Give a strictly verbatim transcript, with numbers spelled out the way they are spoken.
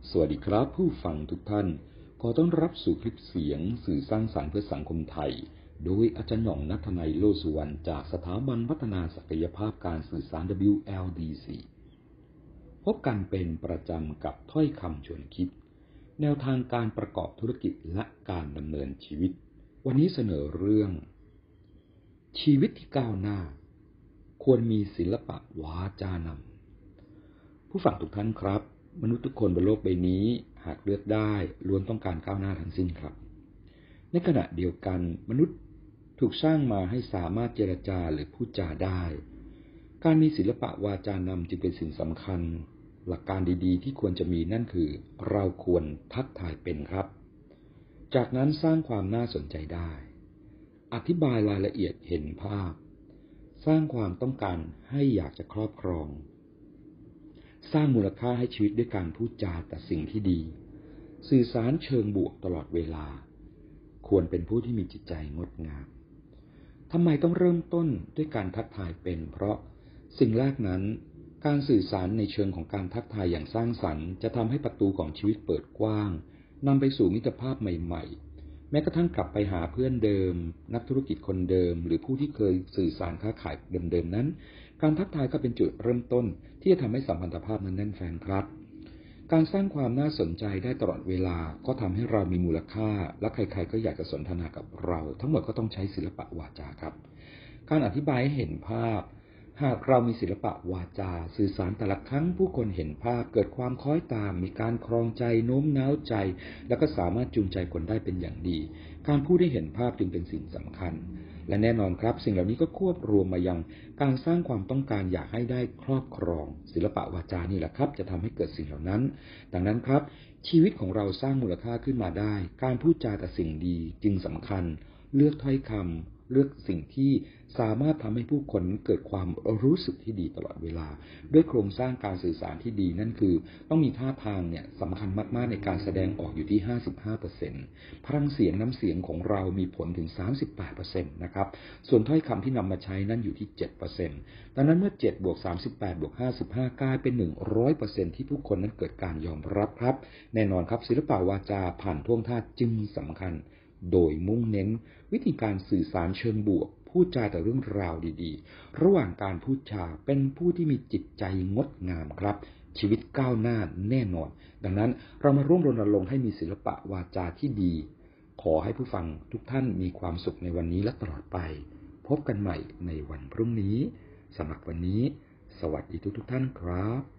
สวัสดีครับผู้ฟังทุกท่านขอต้อนรับสู่คลิปเสียงสื่อสร้างสรรค์เพื่อสังคมไทยโดยอาจารย์หน่อง ณัฐนัย โลสุวรรณจากสถาบันพัฒนาศักยภาพการสื่อสาร ดับเบิลยู แอล ดี ซี พบกันเป็นประจำกับถ้อยคำชวนคิดแนวทางการประกอบธุรกิจและการดำเนินชีวิตวันนี้เสนอเรื่องชีวิตที่ก้าวหน้าควรมีศิลปะวาจานำผู้ฟังทุกท่านครับมนุษย์ทุกคนบนโลกใบนี้หากเลือกได้ล้วนต้องการก้าวหน้าทั้งสิ้นครับในขณะเดียวกันมนุษย์ถูกสร้างมาให้สามารถเจรจาหรือพูดจาได้การมีศิลปะวาจานำจึงเป็นสิ่งสำคัญหลักการดีๆที่ควรจะมีนั่นคือเราควรทักทายเป็นครับจากนั้นสร้างความน่าสนใจได้อธิบายรายละเอียดเห็นภาพสร้างความต้องการให้อยากจะครอบครองสร้างมูลค่าให้ชีวิตด้วยการพูดจาแต่สิ่งที่ดีสื่อสารเชิงบวกตลอดเวลาควรเป็นผู้ที่มีจิตใจงดงามทำไมต้องเริ่มต้นด้วยการทักทายเป็นเพราะสิ่งแรกนั้นการสื่อสารในเชิงของการทักทายอย่างสร้างสรรค์จะทำให้ประตูของชีวิตเปิดกว้างนำไปสู่มิตรภาพใหม่ๆแม้กระทั่งกลับไปหาเพื่อนเดิมนักธุรกิจคนเดิมหรือผู้ที่เคยสื่อสารค้าขายเดิมๆนั้นการทักทายก็เป็นจุดเริ่มต้นที่จะทำให้สัมพันธภาพนั้นแน่นแฟ้นครับการสร้างความน่าสนใจได้ตลอดเวลาก็ทำให้เรามีมูลค่าและใครๆก็อยากจะสนทนากับเราทั้งหมดก็ต้องใช้ศิลปะวาจาครับการอธิบายให้เห็นภาพหากเรามีศิลปะวาจาสื่อสารแต่ละครั้งผู้คนเห็นภาพเกิดความคล้อยตามมีการครองใจโน้มน้าวใจแล้วก็สามารถจูงใจคนได้เป็นอย่างดีการพูดให้เห็นภาพจึงเป็นสิ่งสำคัญและแน่นอนครับสิ่งเหล่านี้ก็ควบรวมมายังการสร้างความต้องการอยากให้ได้ครอบครองศิลปะวาจานี่แหละครับจะทำให้เกิดสิ่งเหล่านั้นดังนั้นครับชีวิตของเราสร้างมูลค่าขึ้นมาได้การพูดจาแต่สิ่งดีจึงสำคัญเลือกถ้อยคำเลือกสิ่งที่สามารถทำให้ผู้คนเกิดความรู้สึกที่ดีตลอดเวลาด้วยโครงสร้างการสื่อสารที่ดีนั่นคือต้องมีท่าทางเนี่ยสำคัญมากๆในการแสดงออกอยู่ที่ ห้าสิบห้าเปอร์เซ็นต์ พลังเสียงน้ำเสียงของเรามีผลถึง สามสิบแปดเปอร์เซ็นต์ นะครับส่วนถ้อยคำที่นำมาใช้นั่นอยู่ที่ เจ็ดเปอร์เซ็นต์ ดังนั้นเมื่อ เจ็ด บวก สามสิบแปด บวก ห้าสิบห้ากลายเป็น หนึ่งร้อยเปอร์เซ็นต์ ที่ผู้คนนั้นเกิดการยอมรับครับแน่นอนครับศิลปะวาจาผ่านท่วงท่าจึงสำคัญโดยมุ่งเน้นวิธีการสื่อสารเชิงบวกพูดจาแต่เรื่องราวดีๆระหว่างการพูดจาเป็นผู้ที่มีจิตใจงดงามครับชีวิตก้าวหน้าแน่นอนดังนั้นเรามาร่วมรณรงค์ให้มีศิลปะวาจาที่ดีขอให้ผู้ฟังทุกท่านมีความสุขในวันนี้และตลอดไปพบกันใหม่ในวันพรุ่งนี้สำหรับวันนี้สวัสดีทุกๆท่านครับ